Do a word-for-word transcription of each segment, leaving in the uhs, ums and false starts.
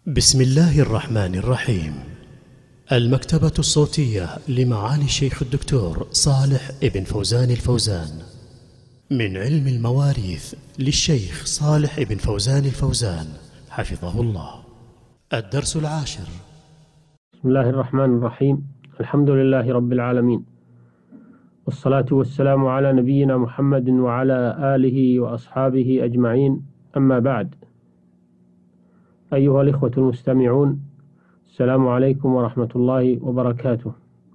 بسم الله الرحمن الرحيم. المكتبة الصوتية لمعالي الشيخ الدكتور صالح ابن فوزان الفوزان، من علم المواريث للشيخ صالح ابن فوزان الفوزان حفظه الله. الدرس العاشر. بسم الله الرحمن الرحيم. الحمد لله رب العالمين، والصلاة والسلام على نبينا محمد وعلى آله وأصحابه أجمعين، أما بعد. أيها الإخوة المستمعون، السلام عليكم ورحمة الله وبركاته.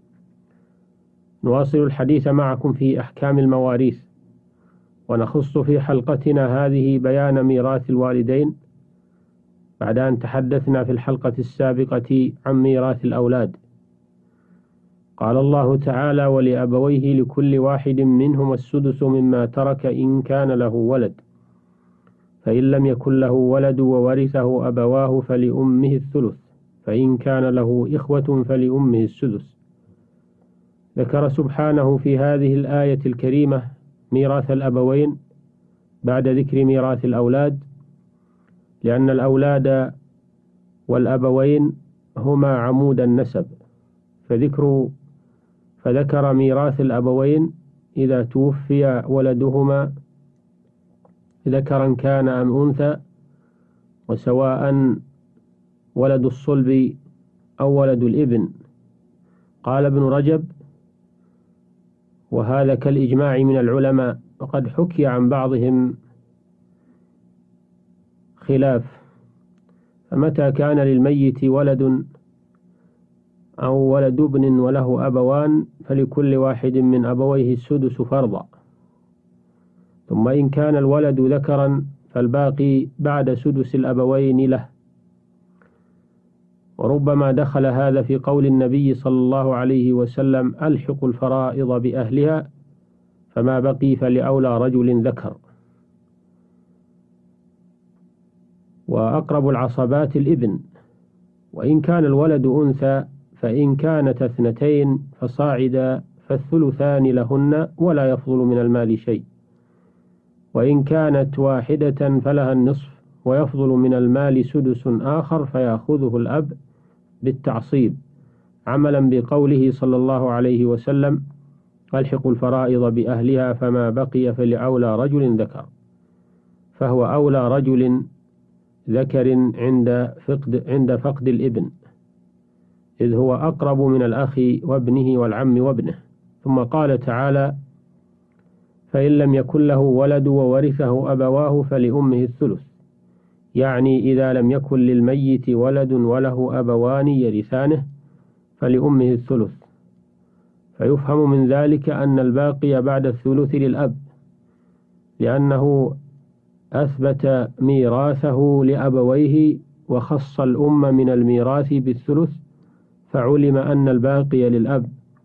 نواصل الحديث معكم في أحكام المواريث، ونخص في حلقتنا هذه بيان ميراث الوالدين، بعد أن تحدثنا في الحلقة السابقة عن ميراث الأولاد. قال الله تعالى: ولأبويه لكل واحد منهم السدس مما ترك إن كان له ولد، فإن لم يكن له ولد وورثه أبواه فلأمه الثلث، فإن كان له إخوة فلأمه السدس. ذكر سبحانه في هذه الآية الكريمة ميراث الأبوين بعد ذكر ميراث الأولاد، لأن الأولاد والأبوين هما عمود النسب، فذكر فذكر ميراث الأبوين إذا توفي ولدهما ذكرا كان أم أنثى، وسواء ولد الصلب أو ولد الابن. قال ابن رجب: وهذا كالإجماع من العلماء، وقد حكي عن بعضهم خلاف، فمتى كان للميت ولد أو ولد ابن وله أبوان فلكل واحد من أبويه السدس فرضا، ثم إن كان الولد ذكرا فالباقي بعد سدس الأبوين له. وربما دخل هذا في قول النبي صلى الله عليه وسلم: ألحقوا الفرائض بأهلها فما بقي فلأولى رجل ذكر. وأقرب العصبات الابن، وإن كان الولد أنثى فإن كانت اثنتين فصاعدا فالثلثان لهن ولا يفضل من المال شيء، وإن كانت واحدة فلها النصف ويفضل من المال سدس آخر فيأخذه الأب بالتعصيب، عملا بقوله صلى الله عليه وسلم: ألحقوا الفرائض بأهلها فما بقي فلأولى رجل ذكر، فهو أولى رجل ذكر عند فقد, عند فقد الابن، إذ هو أقرب من الأخ وابنه والعم وابنه. ثم قال تعالى: فإن لم يكن له ولد وورثه أبواه فلأمه الثلث، يعني إذا لم يكن للميت ولد وله أبوان يرثانه فلأمه الثلث. فيفهم من ذلك أن الباقي بعد الثلث للأب، لأنه أثبت ميراثه لأبويه وخص الأم من الميراث بالثلث، فعلم أن الباقي للأب،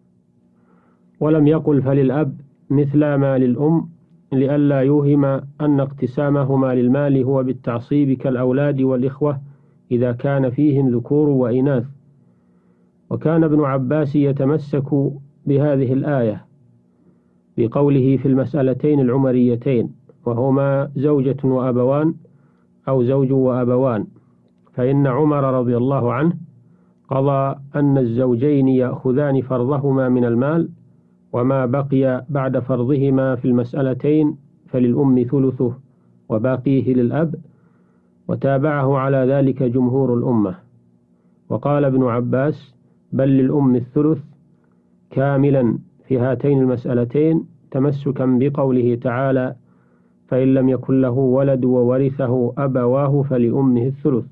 ولم يقل فللأب مثل ما للأم، لئلا يوهم أن اقتسامهما للمال هو بالتعصيب كالأولاد والإخوة إذا كان فيهم ذكور وإناث. وكان ابن عباس يتمسك بهذه الآية بقوله في المسألتين العمريتين، وهما زوجة وأبوان أو زوج وأبوان، فإن عمر رضي الله عنه قضى أن الزوجين يأخذان فرضهما من المال، وما بقي بعد فرضهما في المسألتين فللأم ثلثه وباقيه للأب، وتابعه على ذلك جمهور الأمة. وقال ابن عباس: بل للأم الثلث كاملا في هاتين المسألتين، تمسكا بقوله تعالى: فإن لم يكن له ولد وورثه أبواه فلأمه الثلث.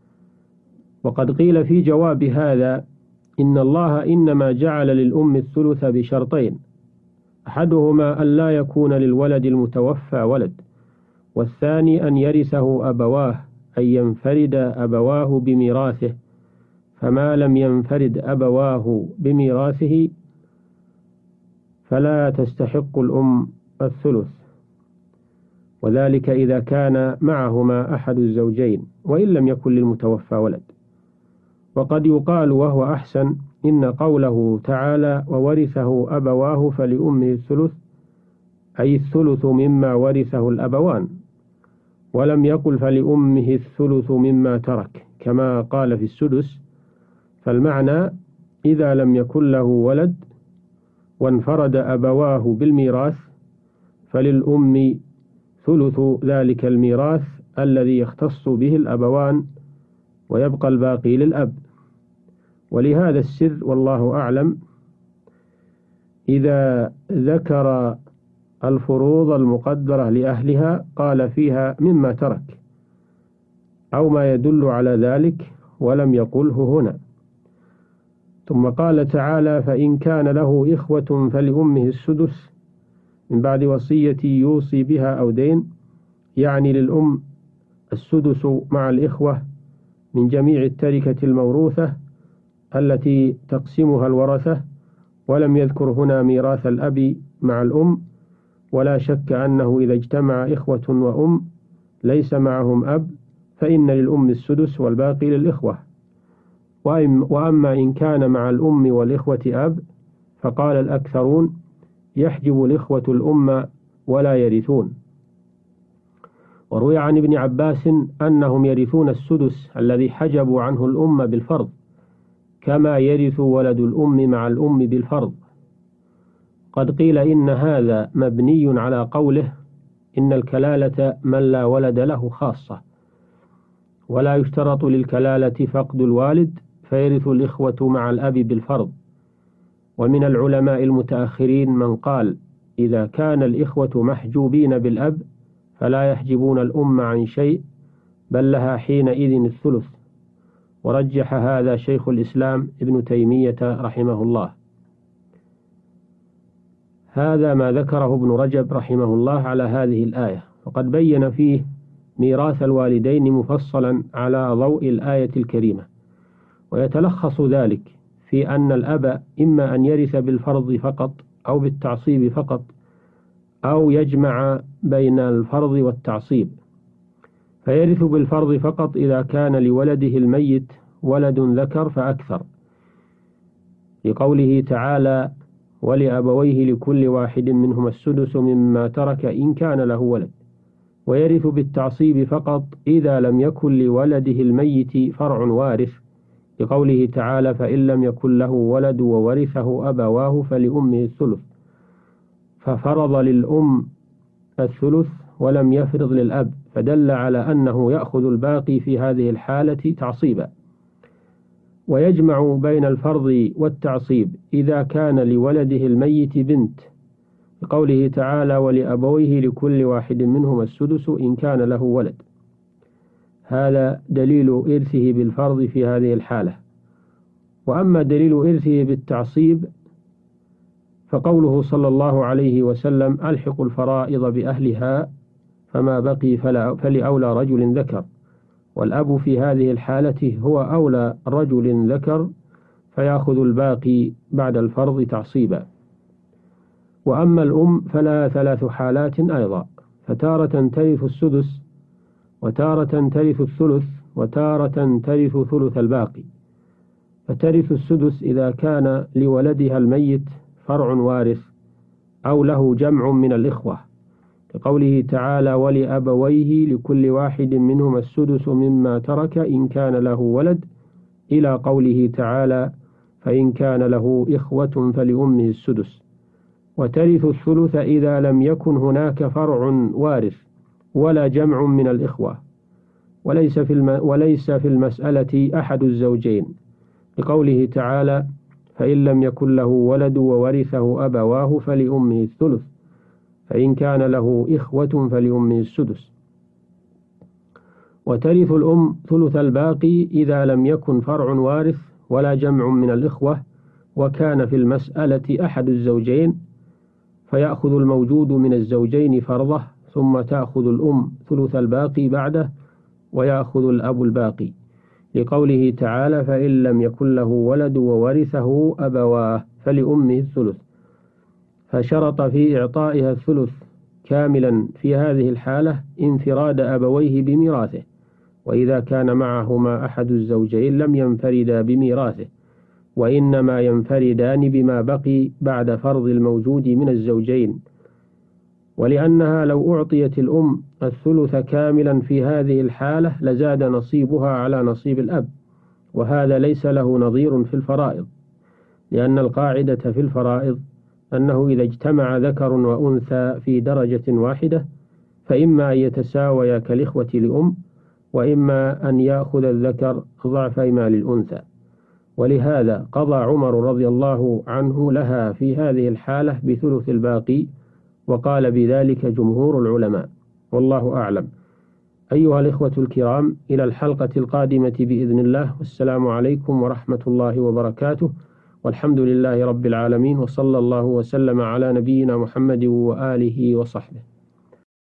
وقد قيل في جواب هذا: إن الله إنما جعل للأم الثلث بشرطين، أحدهما أن لا يكون للولد المتوفى ولد، والثاني أن يرثه أبواه، أن ينفرد أبواه بميراثه، فما لم ينفرد أبواه بميراثه فلا تستحق الأم الثلث، وذلك إذا كان معهما أحد الزوجين وإن لم يكن للمتوفى ولد. وقد يقال وهو أحسن: إن قوله تعالى وورثه أبواه فلأمه الثلث أي الثلث مما ورثه الأبوان، ولم يقل فلأمه الثلث مما ترك كما قال في السدس، فالمعنى إذا لم يكن له ولد وانفرد أبواه بالميراث فللأم ثلث ذلك الميراث الذي يختص به الأبوان، ويبقى الباقي للأب. ولهذا السر والله أعلم إذا ذكر الفروض المقدرة لأهلها قال فيها مما ترك أو ما يدل على ذلك ولم يقله هنا. ثم قال تعالى: فإن كان له إخوة فلأمه السدس من بعد وصية يوصي بها أو دين، يعني للأم السدس مع الإخوة من جميع التركة الموروثة التي تقسمها الورثة، ولم يذكر هنا ميراث الأب مع الأم. ولا شك أنه إذا اجتمع إخوة وأم ليس معهم أب فإن للأم السدس والباقي للإخوة. وأما إن كان مع الأم والإخوة أب فقال الأكثرون يحجب الإخوة الأم ولا يرثون. وروي عن ابن عباس أنهم يرثون السدس الذي حجبوا عنه الأم بالفرض، كما يرث ولد الأم مع الأم بالفرض. قد قيل إن هذا مبني على قوله إن الكلالة من لا ولد له خاصة، ولا يشترط للكلالة فقد الوالد فيرث الإخوة مع الأب بالفرض. ومن العلماء المتأخرين من قال إذا كان الإخوة محجوبين بالأب فلا يحجبون الأم عن شيء، بل لها حينئذ الثلث. ورجح هذا شيخ الإسلام ابن تيمية رحمه الله. هذا ما ذكره ابن رجب رحمه الله على هذه الآية، وقد بين فيه ميراث الوالدين مفصلا على ضوء الآية الكريمة. ويتلخص ذلك في أن الأب إما أن يرث بالفرض فقط أو بالتعصيب فقط، أو يجمع بين الفرض والتعصيب. فيرث بالفرض فقط إذا كان لولده الميت ولد ذكر فأكثر، لقوله تعالى: ولأبويه لكل واحد منهما السدس مما ترك إن كان له ولد. ويرث بالتعصيب فقط إذا لم يكن لولده الميت فرع وارث، لقوله تعالى: فإن لم يكن له ولد وورثه أبواه فلأمه الثلث، ففرض للأم الثلث ولم يفرض للأب، فدل على أنه يأخذ الباقي في هذه الحالة تعصيبا. ويجمع بين الفرض والتعصيب إذا كان لولده الميت بنت، لقوله تعالى: ولأبويه لكل واحد منهما السدس إن كان له ولد. هذا دليل إرثه بالفرض في هذه الحالة. وأما دليل إرثه بالتعصيب فقوله صلى الله عليه وسلم: ألحقوا الفرائض بأهلها فما بقي فلأولى رجل ذكر. والأب في هذه الحالة هو أولى رجل ذكر، فيأخذ الباقي بعد الفرض تعصيبا. وأما الأم فلا ثلاث حالات أيضا، فتارة ترث السدس، وتارة ترث الثلث، وتارة ترث ثلث الباقي. فترث السدس إذا كان لولدها الميت فرع وارث أو له جمع من الإخوة، لقوله تعالى: ولأبويه لكل واحد منهما السدس مما ترك إن كان له ولد، إلى قوله تعالى: فإن كان له إخوة فلأمه السدس. وترث الثلث إذا لم يكن هناك فرع وارث ولا جمع من الإخوة، وليس في, الم... وليس في المسألة أحد الزوجين، لقوله تعالى: فإن لم يكن له ولد وورثه أبواه فلأمه الثلث، فإن كان له إخوة فلأمه السدس. وترث الأم ثلث الباقي إذا لم يكن فرع وارث ولا جمع من الإخوة، وكان في المسألة أحد الزوجين، فيأخذ الموجود من الزوجين فرضه، ثم تأخذ الأم ثلث الباقي بعده، ويأخذ الأب الباقي، لقوله تعالى: فإن لم يكن له ولد وورثه أبواه فلأمه الثلث. فشرط في إعطائها الثلث كاملا في هذه الحالة انفراد أبويه بميراثه، وإذا كان معهما أحد الزوجين لم ينفردا بميراثه، وإنما ينفردان بما بقي بعد فرض الموجود من الزوجين، ولأنها لو أعطيت الأم الثلث كاملا في هذه الحالة لزاد نصيبها على نصيب الأب، وهذا ليس له نظير في الفرائض، لأن القاعدة في الفرائض أنه إذا اجتمع ذكر وأنثى في درجة واحدة فإما أن يتساويا كالإخوة لأم، وإما أن يأخذ الذكر ضعف مال الأنثى. ولهذا قضى عمر رضي الله عنه لها في هذه الحالة بثلث الباقي، وقال بذلك جمهور العلماء، والله أعلم. أيها الإخوة الكرام، إلى الحلقة القادمة بإذن الله، والسلام عليكم ورحمة الله وبركاته، والحمد لله رب العالمين، وصلى الله وسلم على نبينا محمد وآله وصحبه.